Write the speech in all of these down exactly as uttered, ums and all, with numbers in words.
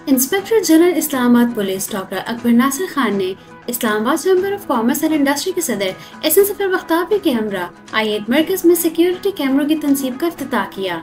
Inspector general Islamabad police doctor Akbar Nasir Khan ने Islamabad chamber of commerce and industry के सदर एस एन सफर बख्ताबी के हमरा आई एट मरकज में सिक्योरिटी कैमरों की तंसीब का इफ्तिताह किया।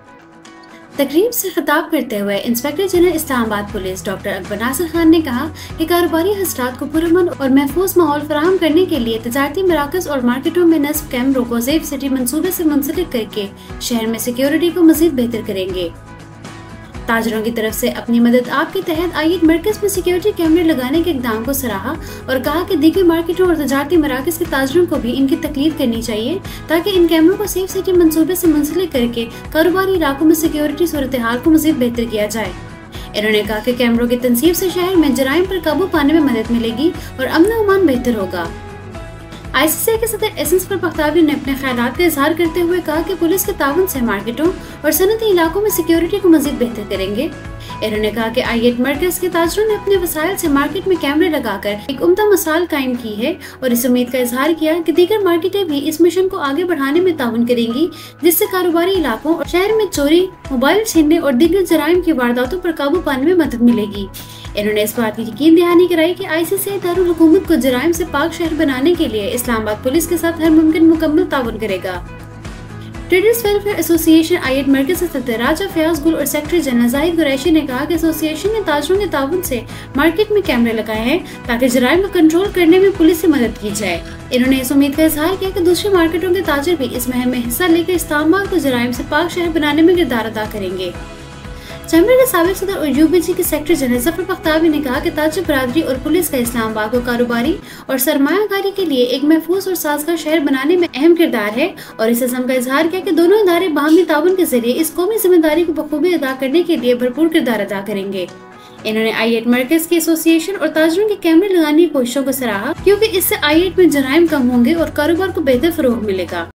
तकरीब से खिताब करते हुए inspector general Islamabad police doctor Akbar Nasir Khan ने कहा कि कारोबारी हजरात को पुरअमन और महफूज माहौल फराहम करने के लिए तजारती मराकज और मार्केटों में नस्ब कैमरों को सेफ सिटी मंसूबे से मुंसलिक करके शहर में सिक्योरिटी को मजीद बेहतर करेंगे। ताजरों की तरफ से अपनी मदद आप के तहत आई एट मरकज में सिक्योरिटी कैमरे लगाने के इकदाम को सराहा और कहा कि दीगर मार्केटों और तजारती मराकज के ताजरों को भी इनकी तकलीद करनी चाहिए ताकि इन कैमरों को सेफ सिटी मंसूबे से मुंसलिक करके कारोबारी इलाकों में सिक्योरिटी सूरत हाल को मजीद बेहतर किया जाए। इन्होंने कहा कि कैमरों की तनसीब से शहर में जराइम पर काबू पाने में मदद मिलेगी और अमन व अमान बेहतर होगा। आई सी सी आई के सदर एस एन सफर बख्ताबी ने अपने ख्यालात का इजहार करते हुए कहा कि पुलिस के ताउन से मार्केटों और सनती इलाकों में सिक्योरिटी को मजीद बेहतर करेंगे। इन्होंने कहा कि आई एट मरकज के ताजरों ने अपने वसाइल से मार्केट में कैमरे लगाकर एक उम्दा मिसाल कायम की है और इस उम्मीद का इजहार किया कि दीगर मार्केटें भी इस मिशन को आगे बढ़ाने में ताउन करेंगी, जिससे कारोबारी इलाकों और शहर में चोरी, मोबाइल छीनने और दीगर जराइम की वारदातों पर काबू पाने में मदद मिलेगी। इन्होंने इस बात की यकीन दहानी कराई कि आई सी सी आई दारुल हुकूमत को जराइम से पाक शहर बनाने के लिए इस्लामाबाद पुलिस के साथ हर मुमकिन मुकम्मल ताउन करेगा। Traders welfare association I eight मरकज के सदर राजा फयाज गुल और सेक्रेटरी जनरल जाहिद कुरैशी ने कहा कि एसोसिएशन ने ताजरों के ताउन से मार्केट में कैमरे लगाए हैं ताकि जराइम को कंट्रोल करने में पुलिस से मदद की जाए। इन्होंने इस उम्मीद का इजहार किया कि दूसरी मार्केटों के ताजर भी इस मुहिम में हिस्सा लेकर इस्लामाबाद को जराइम से पाक शहर बनाने में किरदार अदा करेंगे। चैम्बर के साबिक सदर और यू बी जी के सेक्रेटरी जनरल जफर बख्ताबी ने कहा कि ताजर बरादरी और पुलिस का इस्लामाबाद को कारोबारी और सरमायाकारी के लिए एक महफूज और साजगार शहर बनाने में अहम किरदार है और इस अज़म का इजहार किया कि दोनों इदारे बाहमी ताउन के जरिए इस कौमी जिम्मेदारी को बखूबी अदा करने के लिए भरपूर किरदार अदा करेंगे। इन्होंने आई एट मरकज की एसोसिएशन और ताजरों के कैमरे लगाने की कोशिशों को सराहा क्योंकि इससे आई एट में जराइम कम होंगे और कारोबार को बेहतर फरोग मिलेगा।